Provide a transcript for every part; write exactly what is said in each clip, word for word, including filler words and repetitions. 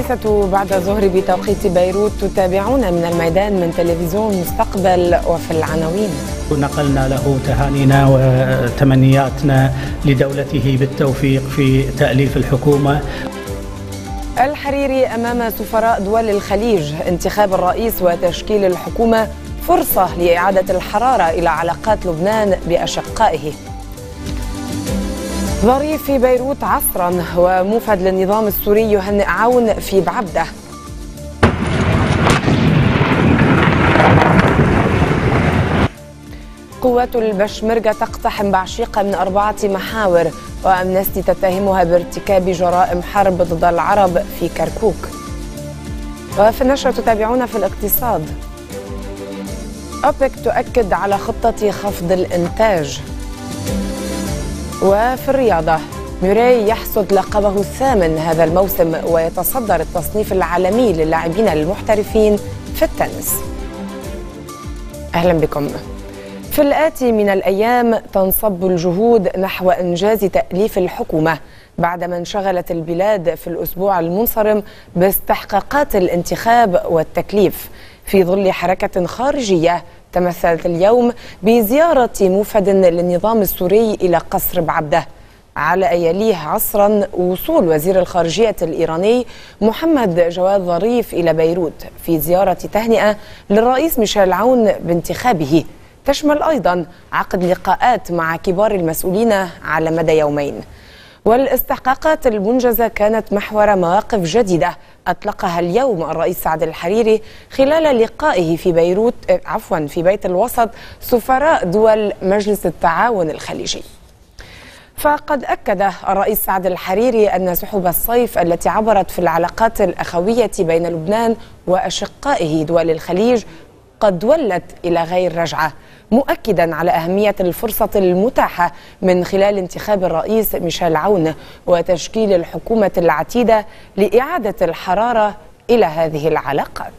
الثالثة بعد الظهر بتوقيت بيروت، تتابعون من الميدان من تلفزيون مستقبل. وفي العناوين: نقلنا له تهانينا وتمنياتنا لدولته بالتوفيق في تأليف الحكومة. الحريري أمام سفراء دول الخليج: انتخاب الرئيس وتشكيل الحكومة فرصة لإعادة الحرارة إلى علاقات لبنان بأشقائه. ظريف في بيروت عصرا، وموفد للنظام السوري يهنئ عون في بعبدة. قوات البشمركة تقتحم بعشيقة من أربعة محاور، وأمنستي تتهمها بارتكاب جرائم حرب ضد العرب في كركوك. وفي النشرة تتابعون في الاقتصاد: أوبك تؤكد على خطة خفض الإنتاج. وفي الرياضة: ميراي يحصد لقبه الثامن هذا الموسم ويتصدر التصنيف العالمي للاعبين المحترفين في التنس. أهلا بكم. في الآتي من الأيام تنصب الجهود نحو إنجاز تأليف الحكومة بعدما انشغلت البلاد في الأسبوع المنصرم باستحقاقات الانتخاب والتكليف، في ظل حركة خارجية تمثلت اليوم بزيارة موفد للنظام السوري إلى قصر بعبدة، على أن يليه عصرا وصول وزير الخارجية الإيراني محمد جواد ظريف إلى بيروت في زيارة تهنئة للرئيس ميشيل عون بانتخابه، تشمل أيضا عقد لقاءات مع كبار المسؤولين على مدى يومين. والاستحقاقات المنجزة كانت محور مواقف جديدة أطلقها اليوم الرئيس سعد الحريري خلال لقائه في بيروت عفوا في بيت الوسط سفراء دول مجلس التعاون الخليجي. فقد أكد الرئيس سعد الحريري أن سحب الصيف التي عبرت في العلاقات الأخوية بين لبنان وأشقائه دول الخليج قد ولت إلى غير رجعة، مؤكدا على أهمية الفرصة المتاحة من خلال انتخاب الرئيس ميشيل عون وتشكيل الحكومة العتيدة لإعادة الحرارة إلى هذه العلاقات.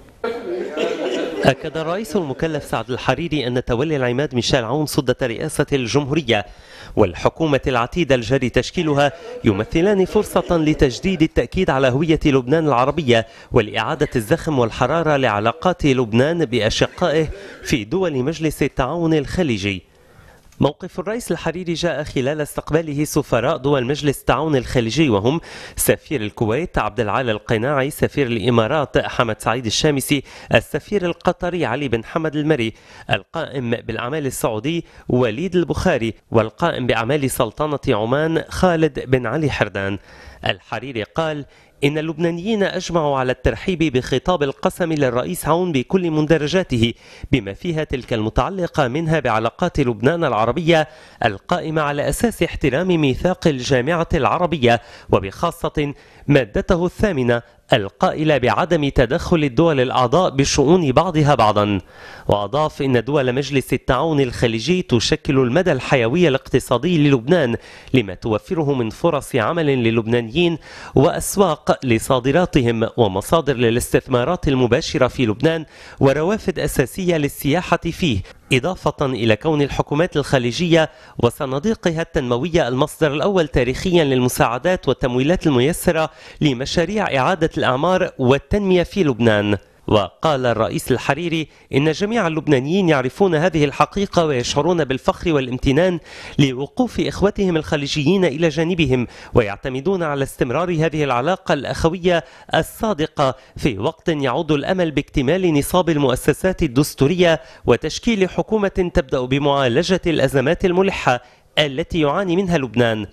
أكد الرئيس المكلف سعد الحريري أن تولي العماد ميشيل عون سدة رئاسة الجمهورية والحكومة العتيدة الجاري تشكيلها يمثلان فرصة لتجديد التأكيد على هوية لبنان العربية ولإعادة الزخم والحرارة لعلاقات لبنان بأشقائه في دول مجلس التعاون الخليجي. موقف الرئيس الحريري جاء خلال استقباله سفراء دول مجلس التعاون الخليجي، وهم سفير الكويت عبد العال القناعي، سفير الإمارات حمد سعيد الشامسي، السفير القطري علي بن حمد المري، القائم بالأعمال السعودي وليد البخاري، والقائم بأعمال سلطنة عمان خالد بن علي حردان. الحريري قال إن اللبنانيين أجمعوا على الترحيب بخطاب القسم للرئيس عون بكل مندرجاته بما فيها تلك المتعلقة منها بعلاقات لبنان العربية القائمة على أساس احترام ميثاق الجامعة العربية، وبخاصة مادته الثامنة القائلة بعدم تدخل الدول الأعضاء بشؤون بعضها بعضا. وأضاف إن دول مجلس التعاون الخليجي تشكل المدى الحيوي الاقتصادي للبنان لما توفره من فرص عمل للبنانيين وأسواق لصادراتهم ومصادر للاستثمارات المباشرة في لبنان وروافد أساسية للسياحة فيه، إضافة إلى كون الحكومات الخليجية وصناديقها التنموية المصدر الأول تاريخيا للمساعدات والتمويلات الميسرة لمشاريع إعادة الأعمار والتنمية في لبنان. وقال الرئيس الحريري إن جميع اللبنانيين يعرفون هذه الحقيقة ويشعرون بالفخر والامتنان لوقوف إخوتهم الخليجيين إلى جانبهم، ويعتمدون على استمرار هذه العلاقة الأخوية الصادقة في وقت يعود الأمل باكتمال نصاب المؤسسات الدستورية وتشكيل حكومة تبدأ بمعالجة الأزمات الملحة التي يعاني منها لبنان.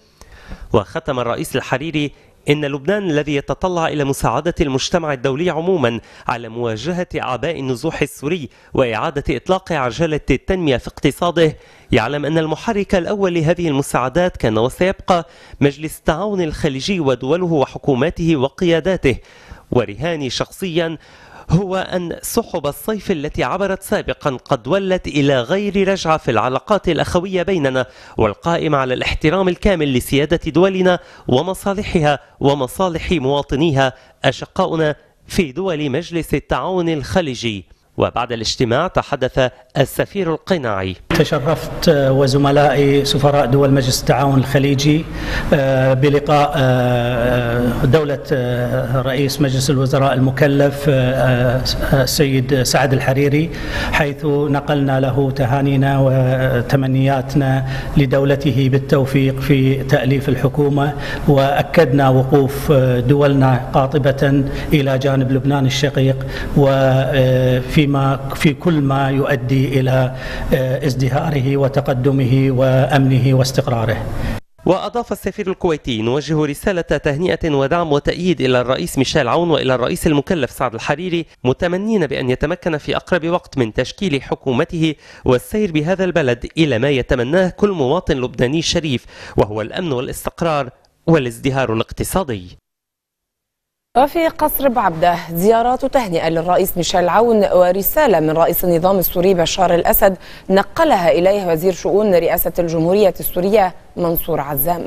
وختم الرئيس الحريري إن لبنان الذي يتطلع إلى مساعدة المجتمع الدولي عموما على مواجهة أعباء النزوح السوري وإعادة إطلاق عجلة التنمية في اقتصاده يعلم أن المحرك الأول لهذه المساعدات كان وسيبقى مجلس التعاون الخليجي ودوله وحكوماته وقياداته. ورهاني شخصيا هو أن سحب الصيف التي عبرت سابقا قد ولت إلى غير رجعة في العلاقات الأخوية بيننا والقائمة على الاحترام الكامل لسيادة دولنا ومصالحها ومصالح مواطنيها أشقاؤنا في دول مجلس التعاون الخليجي. وبعد الاجتماع تحدث السفير القناعي. تشرفت وزملائي سفراء دول مجلس التعاون الخليجي بلقاء دولة رئيس مجلس الوزراء المكلف السيد سعد الحريري، حيث نقلنا له تهانينا وتمنياتنا لدولته بالتوفيق في تأليف الحكومة، وأكدنا وقوف دولنا قاطبة إلى جانب لبنان الشقيق وفيما في كل ما يؤدي إلى ازدهاره وتقدمه وأمنه واستقراره. وأضاف السفير الكويتي: نوجه رسالة تهنئة ودعم وتأييد إلى الرئيس ميشيل عون وإلى الرئيس المكلف سعد الحريري، متمنين بأن يتمكن في أقرب وقت من تشكيل حكومته والسير بهذا البلد إلى ما يتمناه كل مواطن لبناني شريف، وهو الأمن والاستقرار والازدهار الاقتصادي. وفي قصر بعبدة زيارات تهنئة للرئيس ميشيل عون ورسالة من رئيس النظام السوري بشار الأسد نقلها إليه وزير شؤون رئاسة الجمهورية السورية منصور عزام.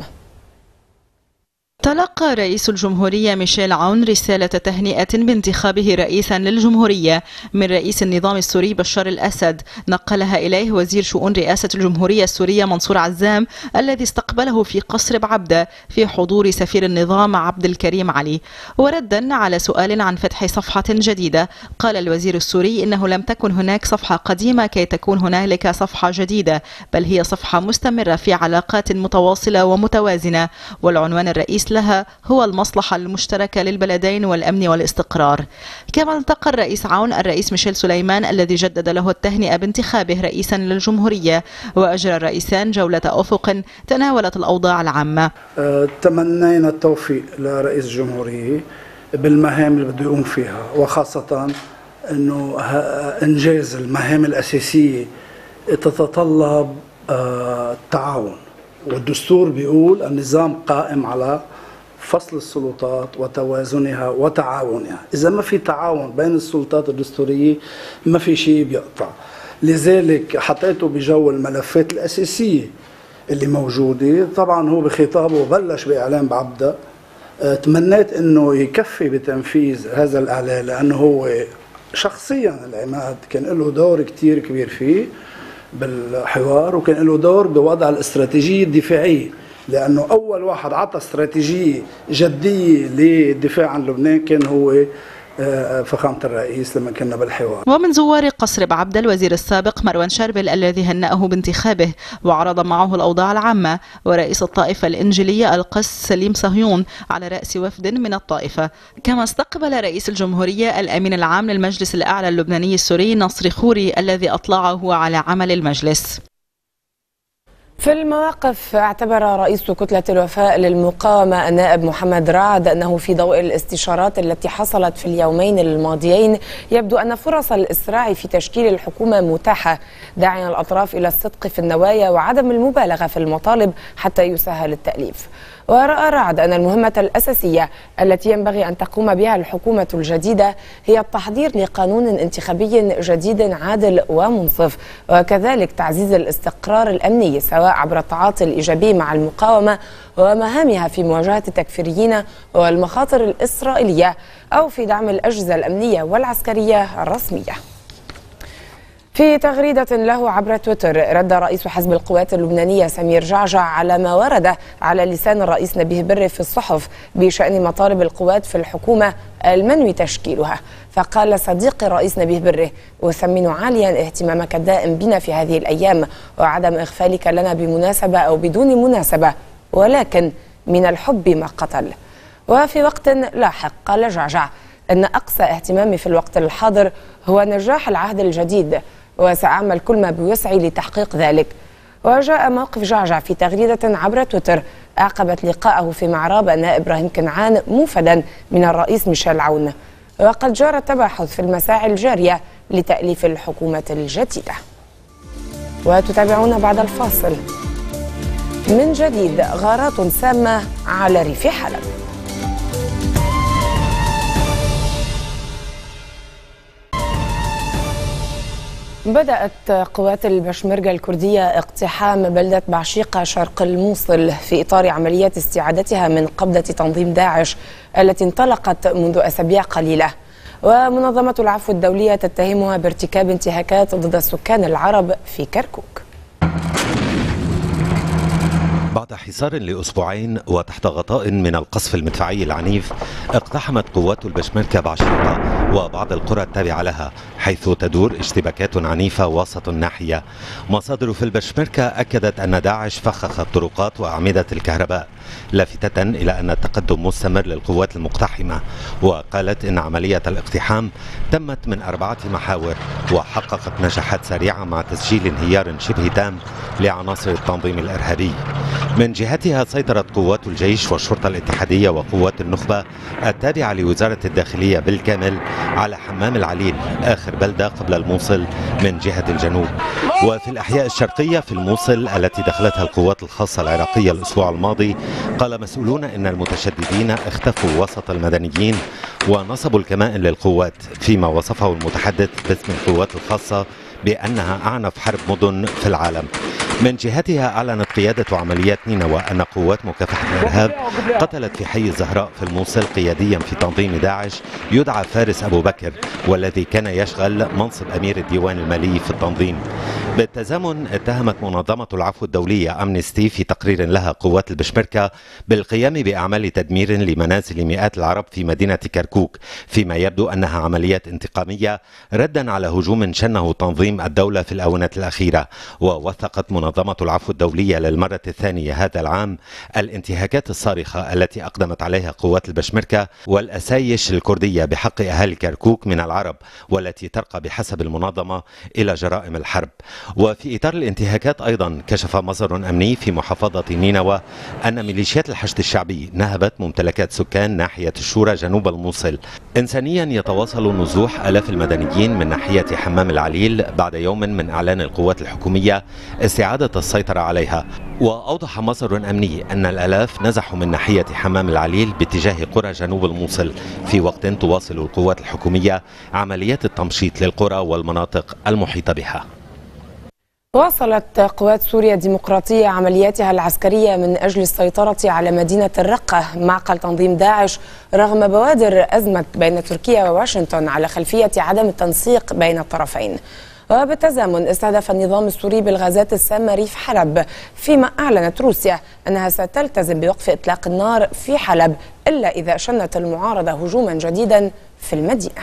تلقى رئيس الجمهورية ميشيل عون رسالة تهنئة بانتخابه رئيسا للجمهورية من رئيس النظام السوري بشار الأسد نقلها إليه وزير شؤون رئاسة الجمهورية السورية منصور عزام، الذي استقبله في قصر بعبدة في حضور سفير النظام عبد الكريم علي. وردا على سؤال عن فتح صفحة جديدة، قال الوزير السوري إنه لم تكن هناك صفحة قديمة كي تكون هنالك صفحة جديدة، بل هي صفحة مستمرة في علاقات متواصلة ومتوازنة، والعنوان الرئيس لها هو المصلحة المشتركة للبلدين والأمن والاستقرار. كما التقى الرئيس عون الرئيس ميشيل سليمان الذي جدد له التهنئة بانتخابه رئيسا للجمهورية، وأجرى الرئيسان جولة أفق تناولت الأوضاع العامة. تمنينا التوفيق لرئيس الجمهورية بالمهام اللي بده يقوم فيها، وخاصة أنه إنجاز المهام الأساسية تتطلب التعاون، والدستور بيقول النظام قائم على فصل السلطات وتوازنها وتعاونها. إذا ما في تعاون بين السلطات الدستورية ما في شيء بيقطع. لذلك حطيته بجو الملفات الأساسية اللي موجودة. طبعا هو بخطابه بلش بإعلان بعبدة، تمنيت أنه يكفي بتنفيذ هذا الإعلان، لأنه هو شخصيا العماد كان له دور كتير كبير فيه بالحوار، وكان له دور بوضع الاستراتيجية الدفاعية، لأنه أول واحد عطى استراتيجية جدية للدفاع عن لبنان كان هو فخامة الرئيس لما كنا بالحوار. ومن زوار قصر بعبدة الوزير السابق مروان شربل الذي هنأه بانتخابه وعرض معه الأوضاع العامة، ورئيس الطائفة الإنجيلية القس سليم صهيون على رأس وفد من الطائفة. كما استقبل رئيس الجمهورية الأمين العام للمجلس الأعلى اللبناني السوري نصر خوري الذي أطلعه على عمل المجلس. في المواقف، اعتبر رئيس كتلة الوفاء للمقاومة النائب محمد رعد أنه في ضوء الاستشارات التي حصلت في اليومين الماضيين يبدو أن فرص الإسراع في تشكيل الحكومة متاحة، داعيا الأطراف إلى الصدق في النوايا وعدم المبالغة في المطالب حتى يسهل التأليف. ورأى رعد أن المهمة الأساسية التي ينبغي أن تقوم بها الحكومة الجديدة هي التحضير لقانون انتخابي جديد عادل ومنصف، وكذلك تعزيز الاستقرار الأمني سواء عبر التعاطي الإيجابي مع المقاومة ومهامها في مواجهة التكفيريين والمخاطر الإسرائيلية أو في دعم الأجهزة الأمنية والعسكرية الرسمية. في تغريدة له عبر تويتر، رد رئيس حزب القوات اللبنانية سمير جعجع على ما ورد على لسان الرئيس نبيه بري في الصحف بشأن مطالب القوات في الحكومة المنوي تشكيلها، فقال صديقي الرئيس نبيه بري: أثمن عاليا اهتمامك الدائم بنا في هذه الأيام وعدم إغفالك لنا بمناسبة أو بدون مناسبة، ولكن من الحب ما قتل. وفي وقت لاحق قال جعجع أن أقصى اهتمامي في الوقت الحاضر هو نجاح العهد الجديد، وسأعمل كل ما بوسعي لتحقيق ذلك. وجاء موقف جعجع في تغريدة عبر تويتر أعقبت لقاءه في معراب النائب إبراهيم كنعان موفدا من الرئيس ميشيل عون، وقد جرى التباحث في المساعي الجارية لتأليف الحكومة الجديدة. وتتابعون بعد الفاصل. من جديد، غارات سامة على ريف حلب. بدأت قوات البشمركة الكردية اقتحام بلدة بعشيقة شرق الموصل في إطار عمليات استعادتها من قبضة تنظيم داعش التي انطلقت منذ أسابيع قليلة. ومنظمة العفو الدولية تتهمها بارتكاب انتهاكات ضد السكان العرب في كركوك. بعد حصار لأسبوعين وتحت غطاء من القصف المدفعي العنيف، اقتحمت قوات البشمركة بعشيقة وبعض القرى التابعة لها، حيث تدور اشتباكات عنيفة وسط الناحية. مصادر في البشمركة أكدت أن داعش فخخ الطرقات وأعمدة الكهرباء، لافتة إلى أن التقدم مستمر للقوات المقتحمة، وقالت إن عملية الاقتحام تمت من أربعة محاور وحققت نجاحات سريعة مع تسجيل انهيار شبه تام لعناصر التنظيم الإرهابي. من جهتها سيطرت قوات الجيش والشرطة الاتحادية وقوات النخبة التابعة لوزارة الداخلية بالكامل على حمام العليل، آخر بلدة قبل الموصل من جهة الجنوب. وفي الأحياء الشرقية في الموصل التي دخلتها القوات الخاصة العراقية الأسبوع الماضي، قال مسؤولون إن المتشددين اختفوا وسط المدنيين ونصبوا الكمائن للقوات، فيما وصفه المتحدث باسم القوات الخاصة بأنها أعنف حرب مدن في العالم. من جهتها أعلنت قيادة عمليات نينوى أن قوات مكافحة الإرهاب قتلت في حي الزهراء في الموصل قياديا في تنظيم داعش يدعى فارس أبو بكر، والذي كان يشغل منصب أمير الديوان المالي في التنظيم. بالتزامن اتهمت منظمة العفو الدولية أمنستي في تقرير لها قوات البشمركة بالقيام بأعمال تدمير لمنازل مئات العرب في مدينة كركوك، فيما يبدو أنها عمليات انتقامية ردا على هجوم شنه تنظيم الدولة في الآونة الأخيرة. ووثقت منظمة العفو الدولية للمرة الثانية هذا العام الانتهاكات الصارخة التي أقدمت عليها قوات البشمركة والأسايش الكردية بحق أهالي كركوك من العرب، والتي ترقى بحسب المنظمة إلى جرائم الحرب. وفي إطار الانتهاكات أيضا كشف مصدر أمني في محافظة نينوى أن ميليشيات الحشد الشعبي نهبت ممتلكات سكان ناحية الشورى جنوب الموصل. إنسانيا يتواصل نزوح آلاف المدنيين من ناحية حمام العليل بعد يوم من إعلان القوات الحكومية استعادة السيطرة عليها. وأوضح مصدر أمني أن الآلاف نزحوا من ناحية حمام العليل باتجاه قرى جنوب الموصل، في وقت تواصل القوات الحكومية عمليات التمشيط للقرى والمناطق المحيطة بها. واصلت قوات سوريا الديمقراطية عملياتها العسكرية من أجل السيطرة على مدينة الرقة معقل تنظيم داعش، رغم بوادر أزمة بين تركيا وواشنطن على خلفية عدم التنسيق بين الطرفين. وبالتزامن استهدف النظام السوري بالغازات السامة ريف حلب، فيما أعلنت روسيا أنها ستلتزم بوقف إطلاق النار في حلب إلا إذا شنت المعارضة هجوما جديدا في المدينة.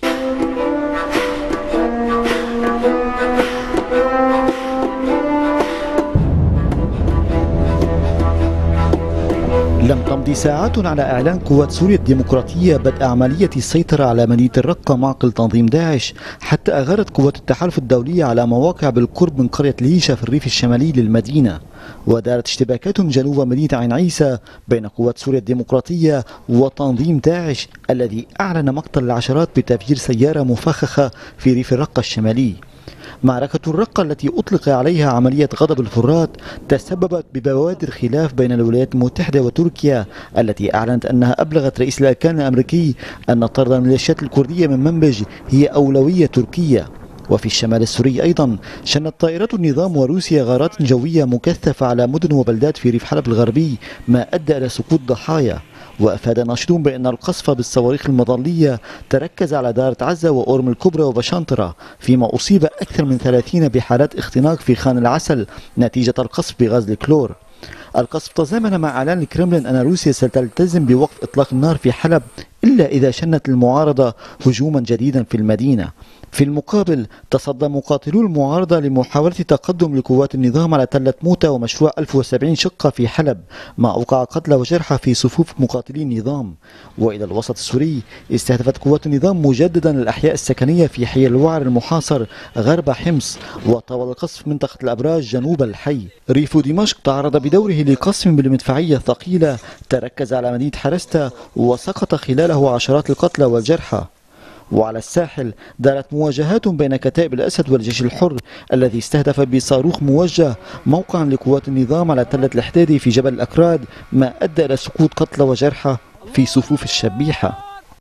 لم تمضي ساعات على إعلان قوات سوريا الديمقراطية بدء عملية السيطرة على مدينة الرقة معقل تنظيم داعش، حتى أغارت قوات التحالف الدولية على مواقع بالقرب من قرية ليشة في الريف الشمالي للمدينة. ودارت اشتباكات جنوب مدينة عين عيسى بين قوات سوريا الديمقراطية وتنظيم داعش الذي أعلن مقتل العشرات بتفجير سيارة مفخخة في ريف الرقة الشمالي. معركة الرقة التي أطلق عليها عملية غضب الفرات تسببت ببوادر خلاف بين الولايات المتحدة وتركيا، التي أعلنت أنها أبلغت رئيس الأركان الأمريكي أن طرد الميليشيات الكردية من منبج هي أولوية تركية. وفي الشمال السوري أيضا شنت طائرات النظام وروسيا غارات جوية مكثفة على مدن وبلدات في ريف حلب الغربي، ما أدى إلى سقوط ضحايا. وأفاد ناشطون بأن القصف بالصواريخ المظلية تركز على دارة عزة وأورم الكبرى وبشانطرة، فيما أصيب أكثر من ثلاثين بحالات اختناق في خان العسل نتيجة القصف بغاز الكلور. القصف تزامن مع إعلان الكرملين أن روسيا ستلتزم بوقف إطلاق النار في حلب إلا إذا شنت المعارضة هجوما جديدا في المدينة. في المقابل تصدى مقاتلو المعارضة لمحاولة تقدم لقوات النظام على تلة موتى ومشروع ألف وسبعين شقة في حلب، ما أوقع قتلى وجرحى في صفوف مقاتلي النظام. وإلى الوسط السوري استهدفت قوات النظام مجددا الأحياء السكنية في حي الوعر المحاصر غرب حمص، وطال القصف منطقة الأبراج جنوب الحي. ريف دمشق تعرض بدوره لقصف بالمدفعية الثقيلة تركز على مدينة حرستا وسقط خلاله عشرات القتلى والجرحى. وعلى الساحل دارت مواجهات بين كتائب الأسد والجيش الحر الذي استهدف بصاروخ موجه موقعا لقوات النظام على تلة الحدادي في جبل الأكراد، ما أدى إلى سقوط قتلى وجرحى في صفوف الشبيحة.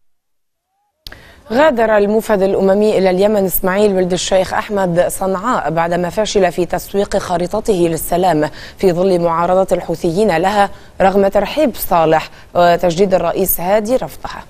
غادر الموفد الأممي إلى اليمن إسماعيل ولد الشيخ أحمد صنعاء بعدما فشل في تسويق خريطته للسلام في ظل معارضة الحوثيين لها، رغم ترحيب صالح وتجديد الرئيس هادي رفضها.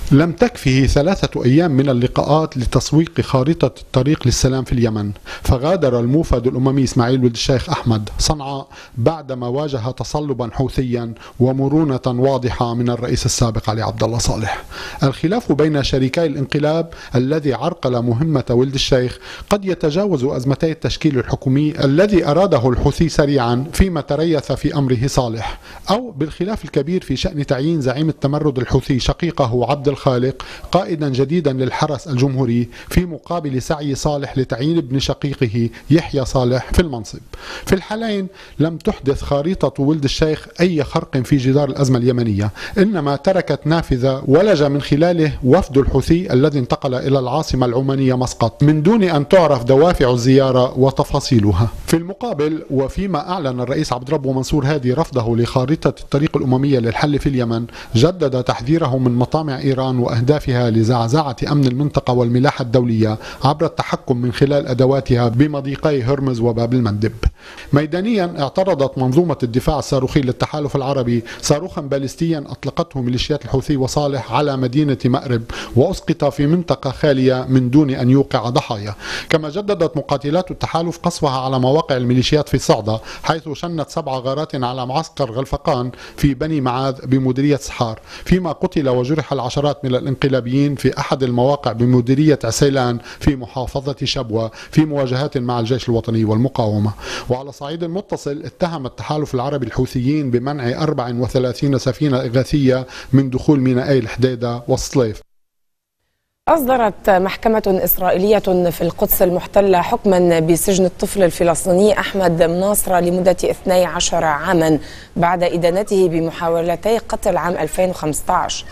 لم تكفه ثلاثة أيام من اللقاءات لتسويق خارطة الطريق للسلام في اليمن، فغادر الموفد الأممي إسماعيل ولد الشيخ أحمد صنعاء بعدما واجه تصلبا حوثيا ومرونة واضحة من الرئيس السابق علي عبد الله صالح. الخلاف بين شريكي الانقلاب الذي عرقل مهمة ولد الشيخ قد يتجاوز أزمتي التشكيل الحكومي الذي أراده الحوثي سريعا فيما تريث في أمره صالح، أو بالخلاف الكبير في شأن تعيين زعيم التمرد الحوثي شقيقه عبد الخالق قائدا جديدا للحرس الجمهوري في مقابل سعي صالح لتعيين ابن شقيقه يحيى صالح في المنصب. في الحالين لم تحدث خريطة ولد الشيخ أي خرق في جدار الأزمة اليمنية، إنما تركت نافذة ولج من خلاله وفد الحوثي الذي انتقل إلى العاصمة العمانية مسقط من دون أن تعرف دوافع الزيارة وتفاصيلها. في المقابل وفيما أعلن الرئيس عبد ربه منصور هادي رفضه لخارطة الطريق الأممية للحل في اليمن، جدد تحذيره من مطامع إيران وأهدافها لزعزعة أمن المنطقة والملاحة الدولية عبر التحكم من خلال أدواتها بمضيقي هرمز وباب المندب. ميدانيا اعترضت منظومة الدفاع الصاروخي للتحالف العربي صاروخا باليستيا أطلقته ميليشيات الحوثي وصالح على مدينة مأرب وأسقط في منطقة خالية من دون أن يوقع ضحايا. كما جددت مقاتلات التحالف قصفها على مواقع الميليشيات في صعدة، حيث شنت سبع غارات على معسكر غلفقان في بني معاذ بمديرية سحار، فيما قتل وجرح العشرات من الانقلابيين في أحد المواقع بمديرية عسيلان في محافظة شبوة في مواجهات مع الجيش الوطني والمقاومة. وعلى صعيد متصل اتهم التحالف العربي الحوثيين بمنع أربع وثلاثين سفينة إغاثية من دخول مينائي الحديدة والصليف. أصدرت محكمة إسرائيلية في القدس المحتلة حكما بسجن الطفل الفلسطيني أحمد مناصرة لمدة اثني عشر عاما بعد إدانته بمحاولتي قتل عام ألفين وخمسة عشر.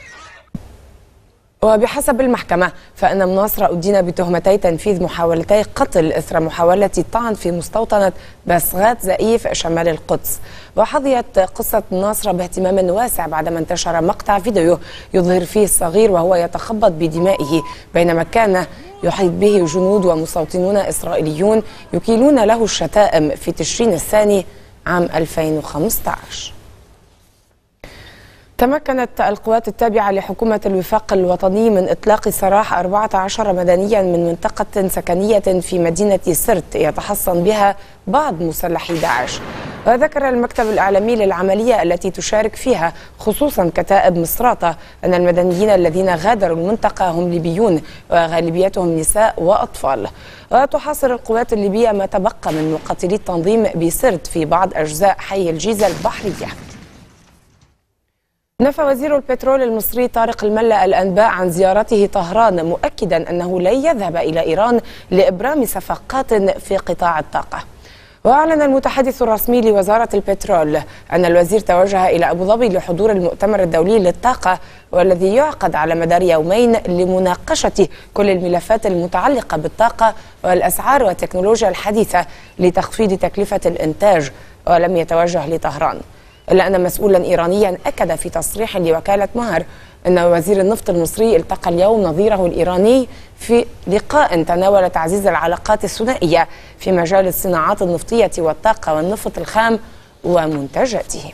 وبحسب المحكمة فإن مناصرة أدين بتهمتي تنفيذ محاولتي قتل إثر محاولة الطعن في مستوطنة بسغات زئيف شمال القدس. وحظيت قصة مناصرة باهتمام واسع بعدما انتشر مقطع فيديو يظهر فيه الصغير وهو يتخبط بدمائه بينما كان يحيط به جنود ومستوطنون إسرائيليون يكيلون له الشتائم في تشرين الثاني عام ألفين وخمسة عشر. تمكنت القوات التابعة لحكومة الوفاق الوطني من إطلاق سراح أربعة عشر مدنيا من منطقة سكنية في مدينة سرت يتحصن بها بعض مسلحي داعش. وذكر المكتب الإعلامي للعملية التي تشارك فيها خصوصا كتائب مصراتة أن المدنيين الذين غادروا المنطقة هم ليبيون وغالبيتهم نساء وأطفال. وتحاصر القوات الليبية ما تبقى من مقاتلي التنظيم بسرت في بعض أجزاء حي الجيزة البحرية. نفى وزير البترول المصري طارق الملا الأنباء عن زيارته طهران مؤكدا أنه لن يذهب إلى إيران لإبرام صفقات في قطاع الطاقة. وأعلن المتحدث الرسمي لوزارة البترول أن الوزير توجه إلى أبو ظبي لحضور المؤتمر الدولي للطاقة والذي يعقد على مدار يومين لمناقشة كل الملفات المتعلقة بالطاقة والأسعار والتكنولوجيا الحديثة لتخفيض تكلفة الإنتاج. ولم يتوجه لطهران، إلا أن مسؤولا إيرانيا أكد في تصريح لوكالة مهر أن وزير النفط المصري التقى اليوم نظيره الإيراني في لقاء تناول تعزيز العلاقات الثنائية في مجال الصناعات النفطية والطاقة والنفط الخام ومنتجاته.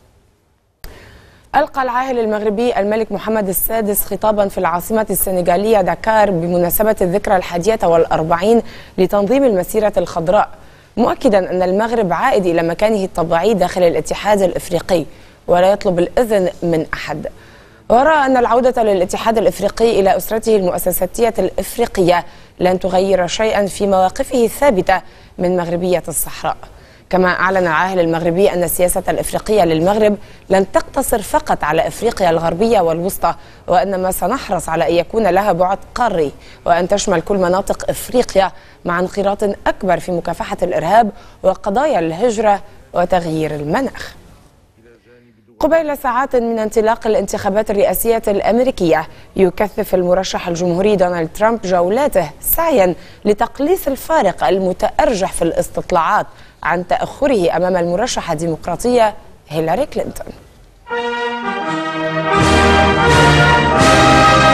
ألقى العاهل المغربي الملك محمد السادس خطابا في العاصمة السنغالية داكار بمناسبة الذكرى الحادية والأربعين لتنظيم المسيرة الخضراء، مؤكدا أن المغرب عائد إلى مكانه الطبيعي داخل الاتحاد الإفريقي ولا يطلب الإذن من أحد. ورأى أن العودة للاتحاد الإفريقي إلى أسرته المؤسساتية الإفريقية لن تغير شيئا في مواقفه الثابتة من مغربية الصحراء. كما أعلن العاهل المغربي أن السياسة الإفريقية للمغرب لن تقتصر فقط على إفريقيا الغربية والوسطى، وإنما سنحرص على أن يكون لها بعد قاري وأن تشمل كل مناطق إفريقيا مع انخراط أكبر في مكافحة الإرهاب وقضايا الهجرة وتغيير المناخ. قبيل ساعات من انطلاق الانتخابات الرئاسية الأمريكية يكثف المرشح الجمهوري دونالد ترامب جولاته سعيا لتقليص الفارق المتأرجح في الاستطلاعات عن تأخره أمام المرشحة الديمقراطية هيلاري كلينتون.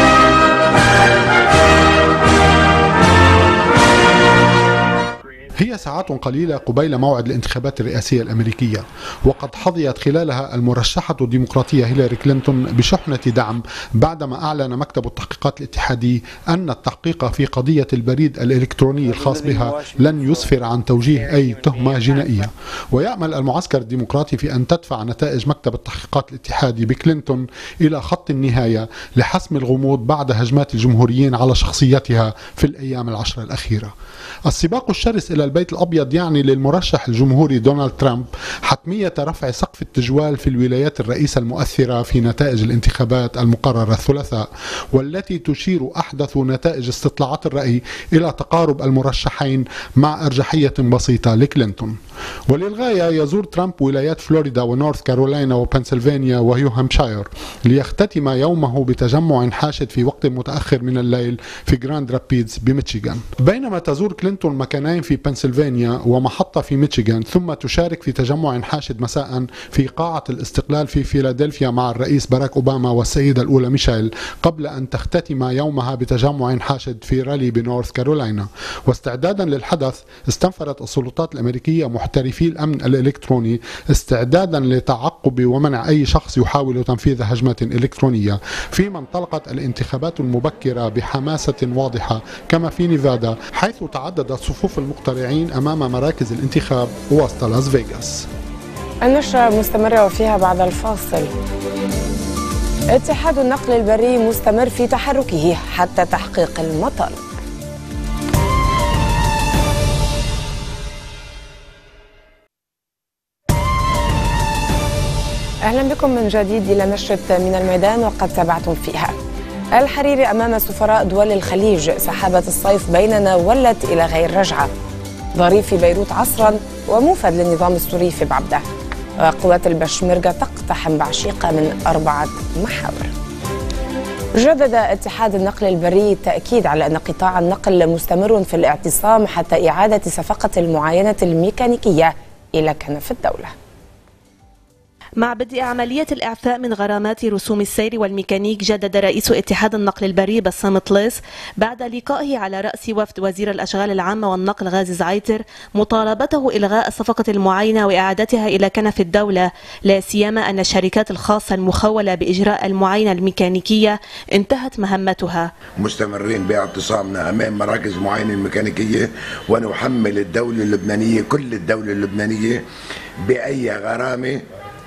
هي ساعات قليلة قبيل موعد الانتخابات الرئاسية الأمريكية، وقد حظيت خلالها المرشحة الديمقراطية هيلاري كلينتون بشحنة دعم بعدما أعلن مكتب التحقيقات الاتحادي أن التحقيق في قضية البريد الإلكتروني الخاص بها لن يسفر عن توجيه أي تهمة جنائية. ويأمل المعسكر الديمقراطي في أن تدفع نتائج مكتب التحقيقات الاتحادي بكلينتون إلى خط النهاية لحسم الغموض بعد هجمات الجمهوريين على شخصيتها في الأيام العشرة الأخيرة. السباق الشرس إلى البيت الأبيض يعني للمرشح الجمهوري دونالد ترامب حتمية رفع سقف التجوال في الولايات الرئيسة المؤثرة في نتائج الانتخابات المقررة الثلاثاء، والتي تشير أحدث نتائج استطلاعات الرأي إلى تقارب المرشحين مع أرجحية بسيطة لكلينتون. وللغاية يزور ترامب ولايات فلوريدا ونورث كارولاينا وبنسلفانيا وهيو هامشاير ليختتم يومه بتجمع حاشد في وقت متأخر من الليل في جراند رابيدز بميشيغان، بينما تزور كلينتون مكانين في بنسلفانيا ومحطة في ميشيغان، ثم تشارك في تجمع حاشد مساء في قاعة الاستقلال في فيلادلفيا مع الرئيس باراك أوباما والسيدة الأولى ميشيل، قبل أن تختتم يومها بتجمع حاشد في رالي بنورث كارولاينا. واستعدادا للحدث استنفرت السلطات الأمريكية محترفي الأمن الإلكتروني استعدادا لتعقب ومنع أي شخص يحاول تنفيذ هجمة إلكترونية، فيما انطلقت الانتخابات المبكرة بحماسة واضحة كما في نيفادا، حيث تعددت صفوف المقترعين أمام مراكز الانتخاب وسط لاس فيغاس. النشرة مستمرة وفيها بعد الفاصل. اتحاد النقل البري مستمر في تحركه حتى تحقيق المطالب. أهلا بكم من جديد إلى نشرة من الميدان، وقد تابعتم فيها. الحريري أمام سفراء دول الخليج: سحابة الصيف بيننا ولت إلى غير رجعة. ظريف في بيروت عصرا وموفد للنظام السوري في بعبدة. وقوات البشمركة تقتحم بعشيقة من أربعة محاور. جدد اتحاد النقل البري التأكيد على أن قطاع النقل مستمر في الاعتصام حتى إعادة صفقة المعاينة الميكانيكية إلى كنف الدولة. مع بدء عملية الإعفاء من غرامات رسوم السير والميكانيك، جدد رئيس اتحاد النقل البري بسام طليس بعد لقائه على رأس وفد وزير الأشغال العامة والنقل غازي زعيتر مطالبته إلغاء صفقة المعاينة وإعادتها إلى كنف الدولة، لا سيما أن الشركات الخاصة المخولة بإجراء المعاينة الميكانيكية انتهت مهمتها. مستمرين باعتصامنا أمام مراكز المعاينة الميكانيكية، ونحمل الدولة اللبنانية كل الدولة اللبنانية بأي غرامة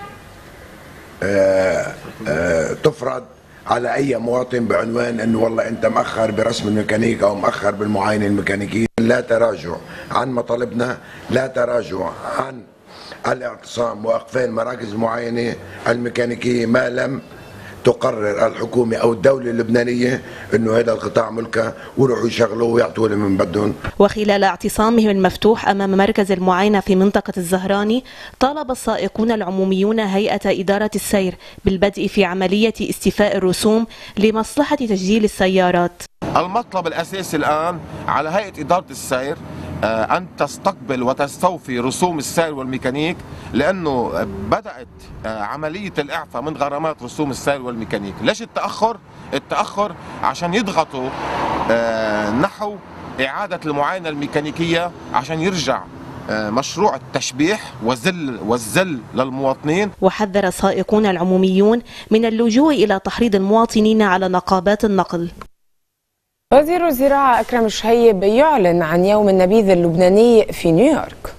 آه آه تفرض على أي مواطن بعنوان أنه والله أنت مأخر برسم الميكانيك أو مأخر بالمعاينة الميكانيكية. لا تراجع عن مطالبنا، لا تراجع عن الاعتصام وإقفال مراكز المعاينة الميكانيكية ما لم تقرر الحكومة أو الدولة اللبنانية أنه هذا القطاع ملكه ويروحوا يشغلوه ويعطوا له من بدهم. وخلال اعتصامهم المفتوح أمام مركز المعاينة في منطقة الزهراني، طالب السائقون العموميون هيئة إدارة السير بالبدء في عملية استيفاء الرسوم لمصلحة تسجيل السيارات. المطلب الأساسي الآن على هيئة إدارة السير أن تستقبل وتستوفي رسوم السير والميكانيك، لأنه بدأت عملية الإعفاء من غرامات رسوم السير والميكانيك. ليش التأخر؟ التأخر عشان يضغطوا نحو إعادة المعاينة الميكانيكية عشان يرجع مشروع التشبيح والذل والذل للمواطنين. وحذر السائقون العموميون من اللجوء إلى تحريض المواطنين على نقابات النقل. وزير الزراعة أكرم الشهيب يعلن عن يوم النبيذ اللبناني في نيويورك.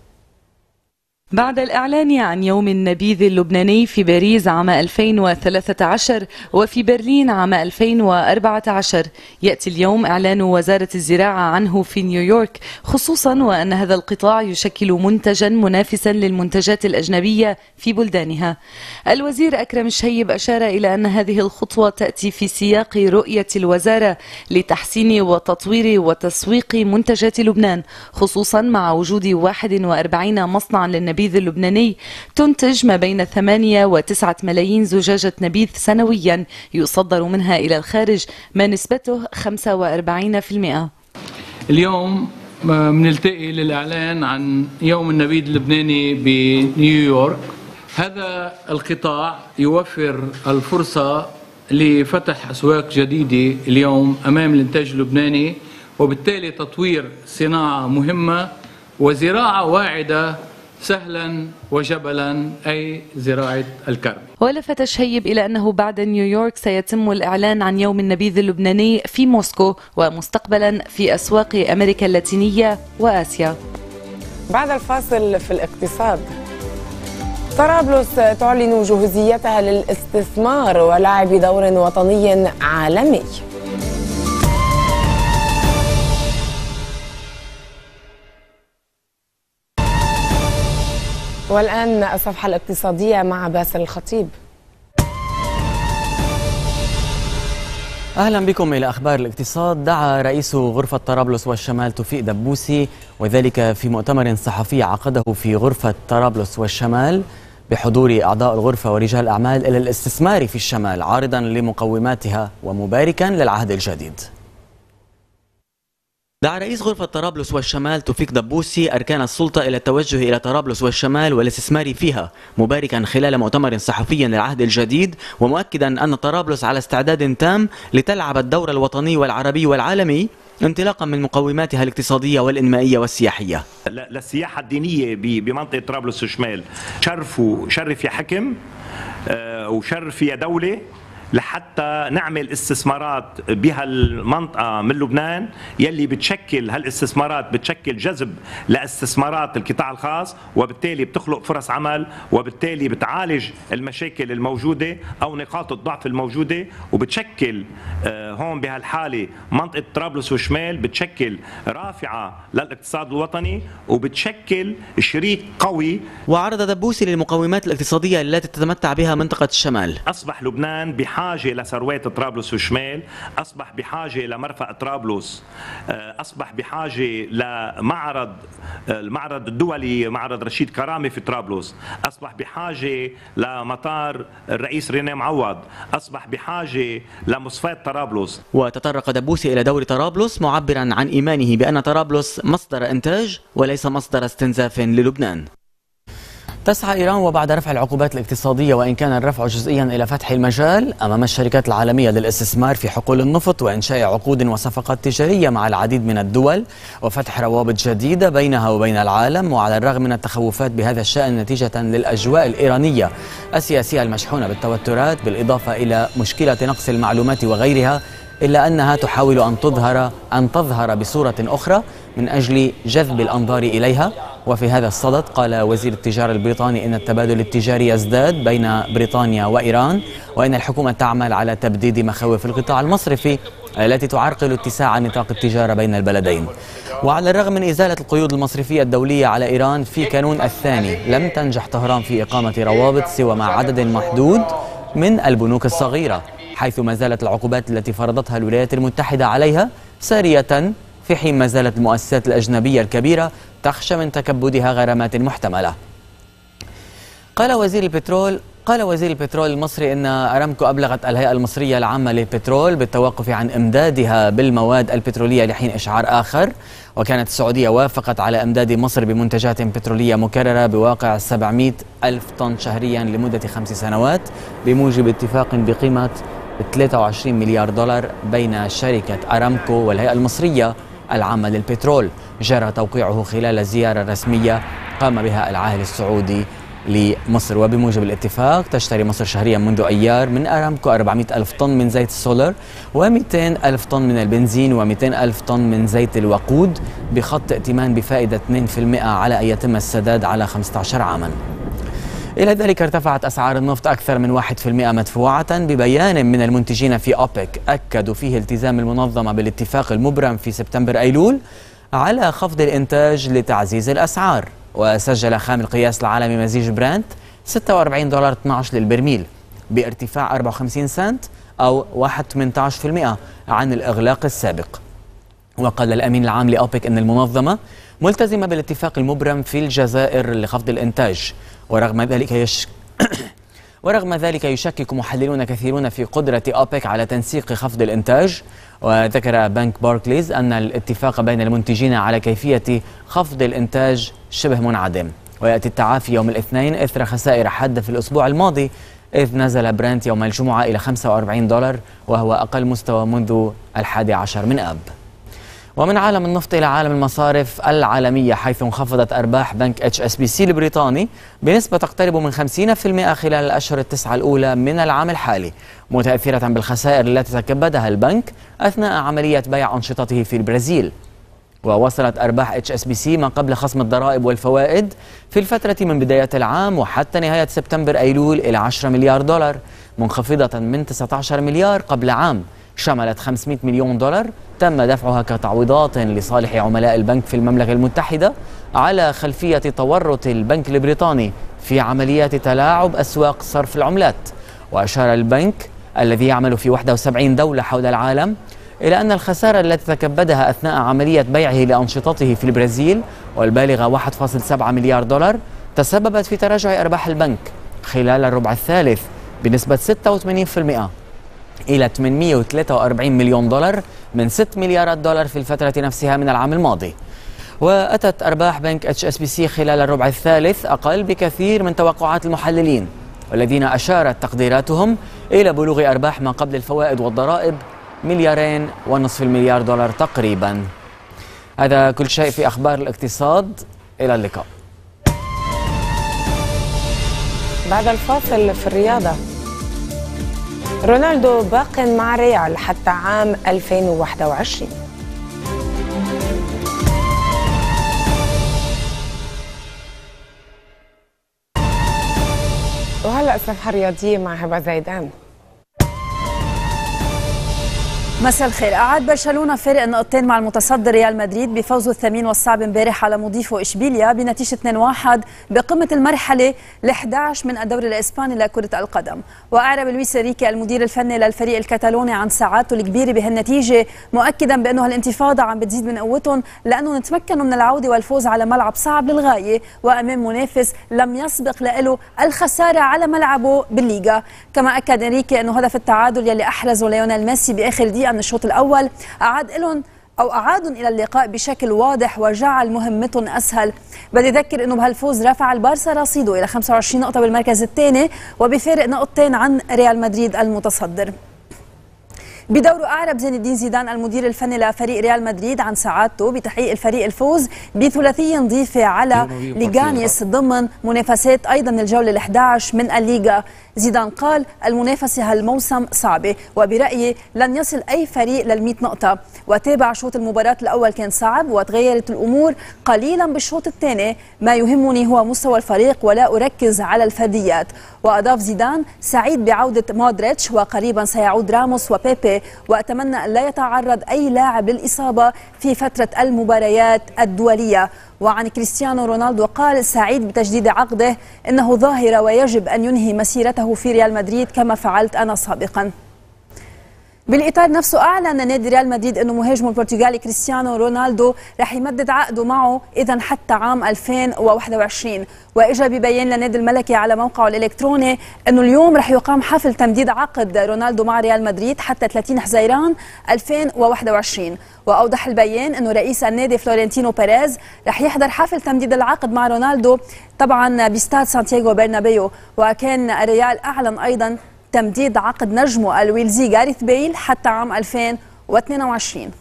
بعد الإعلان عن يوم النبيذ اللبناني في باريس عام ألفين وثلاثة عشر وفي برلين عام ألفين وأربعة عشر، يأتي اليوم إعلان وزارة الزراعة عنه في نيويورك، خصوصا وأن هذا القطاع يشكل منتجا منافسا للمنتجات الأجنبية في بلدانها. الوزير أكرم الشهيب أشار إلى أن هذه الخطوة تأتي في سياق رؤية الوزارة لتحسين وتطوير وتسويق منتجات لبنان، خصوصا مع وجود واحد وأربعين مصنعا للنبيذ اللبناني تنتج ما بين ثمانية وتسعة ملايين زجاجة نبيذ سنويا يصدر منها إلى الخارج ما نسبته خمسة وأربعين بالمئة. اليوم بنلتقي للإعلان عن يوم النبيذ اللبناني بنيويورك. هذا القطاع يوفر الفرصة لفتح أسواق جديدة اليوم أمام الإنتاج اللبناني، وبالتالي تطوير صناعة مهمة وزراعة واعدة سهلا وجبلا، أي زراعة الكرم. ولفت شهيب إلى أنه بعد نيويورك سيتم الإعلان عن يوم النبيذ اللبناني في موسكو، ومستقبلا في أسواق أمريكا اللاتينية وآسيا. بعد الفاصل في الاقتصاد، طرابلس تعلن جهوزيتها للاستثمار ولعب دور وطني عالمي. والآن الصفحة الاقتصادية مع باسل الخطيب. أهلا بكم إلى أخبار الاقتصاد. دعا رئيس غرفة طرابلس والشمال توفيق دبوسي، وذلك في مؤتمر صحفي عقده في غرفة طرابلس والشمال بحضور أعضاء الغرفة ورجال الأعمال، إلى الاستثمار في الشمال عارضا لمقوماتها ومباركا للعهد الجديد. دعا رئيس غرفة طرابلس والشمال توفيق دبوسي أركان السلطة إلى التوجه إلى طرابلس والشمال والاستثمار فيها، مباركا خلال مؤتمر صحفي للعهد الجديد، ومؤكدا أن طرابلس على استعداد تام لتلعب الدور الوطني والعربي والعالمي انطلاقا من مقوماتها الاقتصادية والإنمائية والسياحية. للسياحة الدينية بمنطقة طرابلس والشمال، شرفوا شرف يا حكم وشرف يا دولة لحتى نعمل استثمارات بهالمنطقة من لبنان، يلي بتشكل هالاستثمارات بتشكل جذب لاستثمارات القطاع الخاص، وبالتالي بتخلق فرص عمل، وبالتالي بتعالج المشاكل الموجودة أو نقاط الضعف الموجودة، وبتشكل هون بهالحالة منطقة طرابلس والشمال بتشكل رافعة للاقتصاد الوطني، وبتشكل شريك قوي. وعرض دبوسي للمقومات الاقتصادية التي تتمتع بها منطقة الشمال. أصبح لبنان بحاجة بحاجة لثروات طرابلس والشمال، أصبح بحاجة لمرفأ طرابلس، أصبح بحاجة لمعرض المعرض الدولي معرض رشيد كرامي في طرابلس، أصبح بحاجة لمطار الرئيس رينيه معوض، أصبح بحاجة لمصفاة طرابلس. وتطرق دبوسي إلى دور طرابلس معبرا عن إيمانه بأن طرابلس مصدر إنتاج وليس مصدر استنزاف للبنان. تسعى إيران وبعد رفع العقوبات الاقتصادية، وإن كان الرفع جزئيا، إلى فتح المجال أمام الشركات العالمية للاستثمار في حقول النفط وإنشاء عقود وصفقات تجارية مع العديد من الدول، وفتح روابط جديدة بينها وبين العالم. وعلى الرغم من التخوفات بهذا الشأن نتيجة للأجواء الإيرانية السياسية المشحونة بالتوترات بالإضافة إلى مشكلة نقص المعلومات وغيرها، إلا أنها تحاول أن تظهر أن تظهر بصورة أخرى من أجل جذب الأنظار إليها. وفي هذا الصدد قال وزير التجارة البريطاني إن التبادل التجاري يزداد بين بريطانيا وإيران، وإن الحكومة تعمل على تبديد مخاوف القطاع المصرفي التي تعرقل اتساع نطاق التجارة بين البلدين. وعلى الرغم من إزالة القيود المصرفية الدولية على إيران في كانون الثاني، لم تنجح طهران في إقامة روابط سوى مع عدد محدود من البنوك الصغيرة، حيث ما زالت العقوبات التي فرضتها الولايات المتحدة عليها سارية، في حين ما زالت المؤسسات الأجنبية الكبيرة تخشى من تكبدها غرامات محتملة. قال وزير البترول قال وزير البترول المصري إن أرامكو أبلغت الهيئة المصرية العامة للبترول بالتوقف عن إمدادها بالمواد البترولية لحين إشعار آخر. وكانت السعودية وافقت على إمداد مصر بمنتجات بترولية مكررة بواقع سبعمئة ألف طن شهريا لمدة خمس سنوات بموجب اتفاق بقيمة ثلاثة وعشرين مليار دولار بين شركة أرامكو والهيئة المصرية العامة للبترول، جرى توقيعه خلال الزيارة الرسمية قام بها العاهل السعودي لمصر. وبموجب الاتفاق تشتري مصر شهريا منذ أيار من أرامكو أربعمئة ألف طن من زيت السولر ومئتين ألف طن من البنزين ومئتين ألف طن من زيت الوقود بخط ائتمان بفائدة اثنين بالمئة على أن يتم السداد على خمسة عشر عاما. إلى ذلك ارتفعت أسعار النفط أكثر من واحد بالمئة مدفوعة. ببيان من المنتجين في أوبك أكدوا فيه التزام المنظمة بالاتفاق المبرم في سبتمبر أيلول على خفض الإنتاج لتعزيز الأسعار. وسجل خام القياس العالمي مزيج برانت ستة وأربعين دولار اثني عشر للبرميل بارتفاع أربعة وخمسين سنت أو واحد فاصلة ثمانية عشر بالمئة عن الإغلاق السابق. وقال الأمين العام لأوبك أن المنظمة ملتزمة بالاتفاق المبرم في الجزائر لخفض الإنتاج، ورغم ذلك يش... ورغم ذلك يشكك محللون كثيرون في قدرة أوبك على تنسيق خفض الإنتاج. وذكر بنك باركليز أن الاتفاق بين المنتجين على كيفية خفض الإنتاج شبه منعدم. ويأتي التعافي يوم الاثنين إثر خسائر حادة في الأسبوع الماضي، إذ نزل برنت يوم الجمعة إلى خمسة وأربعين دولار وهو أقل مستوى منذ الحادي عشر من آب. ومن عالم النفط إلى عالم المصارف العالمية، حيث انخفضت أرباح بنك اتش اس بي سي البريطاني بنسبة تقترب من خمسين بالمئة خلال الأشهر التسعة الأولى من العام الحالي، متأثرة بالخسائر التي تكبدها البنك أثناء عملية بيع أنشطته في البرازيل. ووصلت أرباح اتش اس بي سي ما قبل خصم الضرائب والفوائد في الفترة من بداية العام وحتى نهاية سبتمبر أيلول إلى عشرة مليار دولار، منخفضة من تسعة عشر مليار قبل عام، شملت خمسمئة مليون دولار تم دفعها كتعويضات لصالح عملاء البنك في المملكة المتحدة على خلفية تورط البنك البريطاني في عمليات تلاعب أسواق صرف العملات. وأشار البنك الذي يعمل في واحد وسبعين دولة حول العالم إلى أن الخسارة التي تكبدها أثناء عملية بيعه لأنشطته في البرازيل والبالغة واحد فاصلة سبعة مليار دولار تسببت في تراجع أرباح البنك خلال الربع الثالث بنسبة ستة وثمانين بالمئة إلى ثمانمئة وثلاثة وأربعين مليون دولار من ستة مليارات دولار في الفترة نفسها من العام الماضي. وأتت أرباح بنك اتش اس بي سي خلال الربع الثالث أقل بكثير من توقعات المحللين، والذين أشارت تقديراتهم إلى بلوغ أرباح ما قبل الفوائد والضرائب مليارين ونصف المليار دولار تقريبا. هذا كل شيء في أخبار الاقتصاد، إلى اللقاء. بعد الفاصل في الرياضة، رونالدو باق مع ريال حتى عام ألفين وواحد وعشرين. وهلا الصفحة الرياضية مع هبة زيدان. مساء الخير. أعاد برشلونة فارق نقطتين مع المتصدر ريال مدريد بفوزه الثمين والصعب امبارح على مضيفه إشبيليا بنتيجة اثنين واحد بقمة المرحلة الأحد عشر من الدوري الإسباني لكرة القدم. وأعرب لويس إنريكي المدير الفني للفريق الكتالوني عن سعادته الكبيرة بهالنتيجة، مؤكدا بأنه هالانتفاضة عم بتزيد من قوتهم لأنه نتمكنوا من العودة والفوز على ملعب صعب للغاية وأمام منافس لم يسبق له الخسارة على ملعبه بالليغا. كما أكد إنريكي أنه هدف التعادل يلي أحرزه ليونيل ميسي بآخر دقيقة من الشوط الأول أعاد لهم أو أعادهم إلى اللقاء بشكل واضح وجعل مهمتهم أسهل. بدي أذكر أنه بهالفوز رفع البارسا رصيده إلى خمسة وعشرين نقطة بالمركز الثاني وبفارق نقطتين عن ريال مدريد المتصدر. بدوره أعرب زين الدين زيدان المدير الفني لفريق ريال مدريد عن سعادته بتحقيق الفريق الفوز بثلاثية نظيفة على ليغانيس ضمن منافسات أيضا الجولة الأحد عشر من الليغا. زيدان قال المنافسة هالموسم صعبة وبرأيي لن يصل أي فريق للمئة نقطة، وتابع شوط المباراة الأول كان صعب وتغيرت الأمور قليلا بالشوط الثاني، ما يهمني هو مستوى الفريق ولا أركز على الفرديات. وأضاف زيدان سعيد بعودة مودريتش وقريبا سيعود راموس وبيبي، وأتمنى أن لا يتعرض أي لاعب للإصابة في فترة المباريات الدولية. وعن كريستيانو رونالدو قال سعيد بتجديد عقده، إنه ظاهرة ويجب أن ينهي مسيرته في ريال مدريد كما فعلت أنا سابقا. بالإطار نفسه أعلن نادي ريال مدريد أنه مهاجمه البرتغالي كريستيانو رونالدو رح يمدد عقده معه إذن حتى عام ألفين وواحد وعشرين. وإجا ببيان لنادي الملكي على موقعه الإلكتروني أنه اليوم رح يقام حفل تمديد عقد رونالدو مع ريال مدريد حتى ثلاثين حزيران ألفين وواحد وعشرين. وأوضح البيان أنه رئيس النادي فلورنتينو بيريز رح يحضر حفل تمديد العقد مع رونالدو طبعا باستاد سانتياغو برنابيو. وكان الريال أعلن أيضا تمديد عقد نجمه الويلزي جاريث بيل حتى عام ألفين واثنين وعشرين.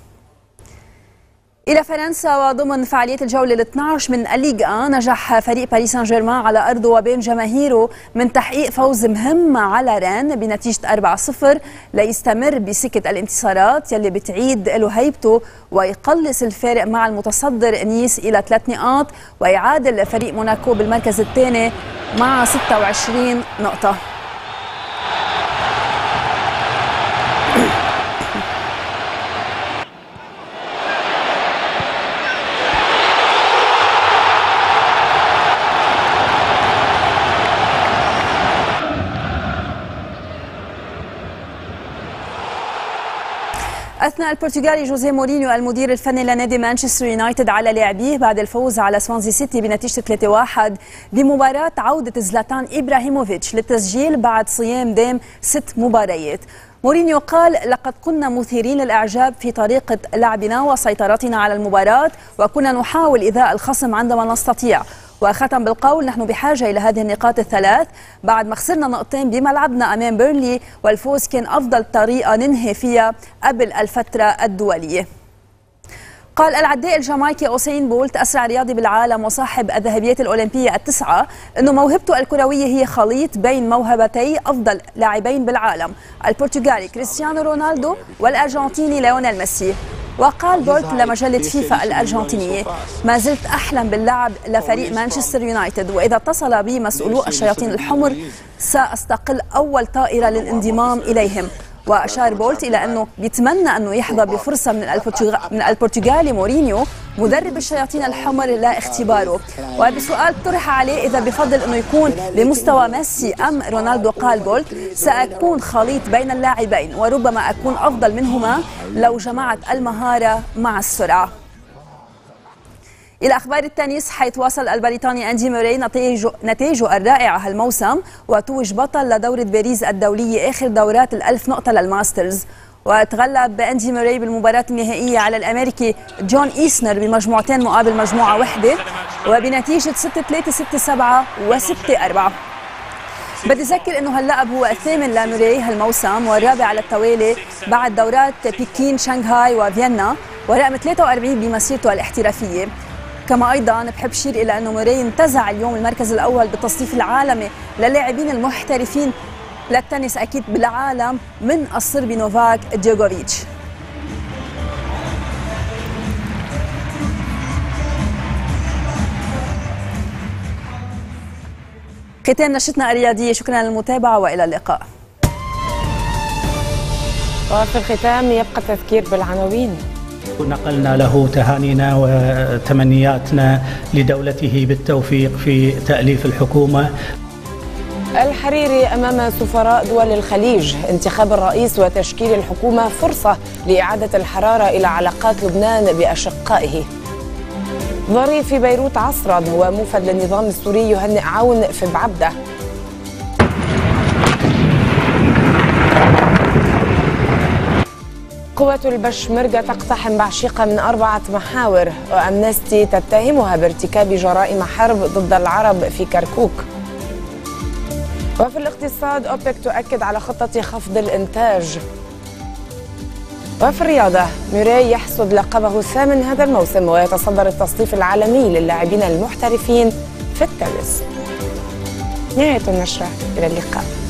إلى فرنسا، وضمن فعاليات الجولة الاثنى عشر من الليغ نجح فريق باريس سان جيرمان على أرضه وبين جماهيره من تحقيق فوز مهم على رين بنتيجة أربعة صفر ليستمر بسكة الانتصارات يلي بتعيد له هيبته ويقلص الفارق مع المتصدر نيس إلى ثلاث نقاط، ويعادل فريق موناكو بالمركز الثاني مع ستة وعشرين نقطة. أثنى البرتغالي جوزيه مورينيو المدير الفني لنادي مانشستر يونايتد على لاعبيه بعد الفوز على سوانزي سيتي بنتيجة ثلاثة واحد بمباراة عودة زلاتان إبراهيموفيتش للتسجيل بعد صيام دام ست مباريات. مورينيو قال لقد كنا مثيرين للإعجاب في طريقة لعبنا وسيطرتنا على المباراة، وكنا نحاول إيذاء الخصم عندما نستطيع. وختم بالقول نحن بحاجة إلى هذه النقاط الثلاث بعد ما خسرنا نقطتين بملعبنا أمام بيرنلي، والفوز كان أفضل طريقة ننهي فيها قبل الفترة الدولية. قال العداء الجامايكي أوسين بولت أسرع رياضي بالعالم وصاحب الذهبيات الأولمبية التسعة أنه موهبته الكروية هي خليط بين موهبتي أفضل لاعبين بالعالم، البرتغالي كريستيانو رونالدو والأرجنتيني ليونيل ميسي. وقال بولت لمجلة فيفا الأرجنتينية: ما زلت أحلم باللعب لفريق مانشستر يونايتد، وإذا اتصل بي مسؤولو الشياطين الحمر سأستقل أول طائرة للانضمام إليهم. وأشار بولت إلى أنه بيتمنى أنه يحظى بفرصة من من البرتغالي مورينيو مدرب الشياطين الحمر لاختباره. وبسؤال طرح عليه إذا بفضل أنه يكون بمستوى ميسي أم رونالدو، قال بولت: سأكون خليط بين اللاعبين وربما أكون أفضل منهما لو جمعت المهارة مع السرعة. إلى أخبار التنس، حيث واصل البريطاني أندي موري نتائجه, نتائجه الرائعة هالموسم وتوج بطل لدورة باريس الدولية آخر دورات الألف نقطة للماسترز. وتغلب أندي موري بالمباراة النهائية على الأمريكي جون إيسنر بمجموعتين مقابل مجموعة واحدة وبنتيجة ستة ثلاثة ستة سبعة وستة أربعة. بدي أذكر أنه هاللقب هو الثامن لموري هالموسم والرابع على التوالي بعد دورات بكين، شنغهاي وفيينا، ورقم ثلاثة وأربعين بمسيرته الاحترافية. كما أيضا بحب شير إلى أنه موري انتزع اليوم المركز الأول بالتصنيف العالمي للاعبين المحترفين للتنس أكيد بالعالم من الصربي نوفاك جوكوفيتش. ختام نشرتنا الرياضية، شكرا للمتابعة وإلى اللقاء. وفي الختام يبقى التذكير بالعناوين. نقلنا له تهانينا وتمنياتنا لدولته بالتوفيق في تأليف الحكومة. الحريري أمام سفراء دول الخليج: انتخاب الرئيس وتشكيل الحكومة فرصة لإعادة الحرارة إلى علاقات لبنان بأشقائه. ظريف في بيروت عصرا وموفد للنظام السوري يهنئ عون في بعبدة. قوة البشمركة تقتحم بعشيقة من أربعة محاور، وأمنستي تتهمها بارتكاب جرائم حرب ضد العرب في كركوك. وفي الاقتصاد، أوبك تؤكد على خطة خفض الإنتاج. وفي الرياضة، موري يحصد لقبه الثامن هذا الموسم ويتصدر التصنيف العالمي للاعبين المحترفين في التنس. نهاية النشرة، إلى اللقاء.